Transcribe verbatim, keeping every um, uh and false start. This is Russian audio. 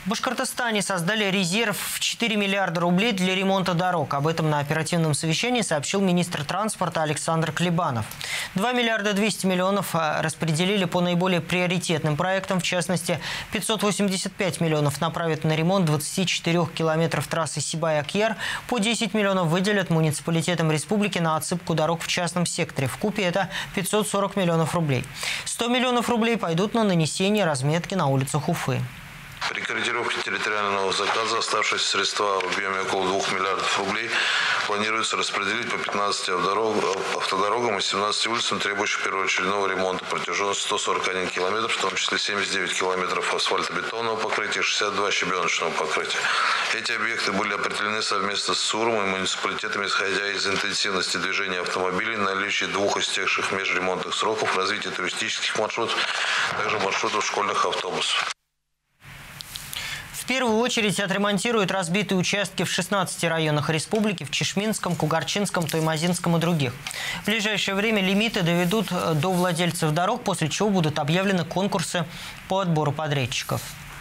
В Башкортостане создали резерв в четыре миллиарда рублей для ремонта дорог. Об этом на оперативном совещании сообщил министр транспорта Александр Клебанов. два миллиарда двести миллионов распределили по наиболее приоритетным проектам. В частности, пятьсот восемьдесят пять миллионов направят на ремонт двадцати четырёх километров трассы Сибай-Акъяр. По десять миллионов выделят муниципалитетам республики на отсыпку дорог в частном секторе. Вкупе это пятьсот сорок миллионов рублей. сто миллионов рублей пойдут на нанесение разметки на улицах Уфы. При корректировке территориального заказа оставшиеся средства в объеме около двух миллиардов рублей планируется распределить по пятнадцати автодорогам и семнадцати улицам, требующим первоочередного ремонта протяженностью сто сорок один километр, в том числе семьдесят девять километров асфальтобетонного покрытия и шестьдесят два щебеночного покрытия. Эти объекты были определены совместно с СУРом и муниципалитетами, исходя из интенсивности движения автомобилей, наличия двух истекших межремонтных сроков, развития туристических маршрутов, также маршрутов школьных автобусов. В первую очередь отремонтируют разбитые участки в шестнадцати районах республики, в Чешминском, Кугарчинском, Туймазинском и других. В ближайшее время лимиты доведут до владельцев дорог, после чего будут объявлены конкурсы по отбору подрядчиков.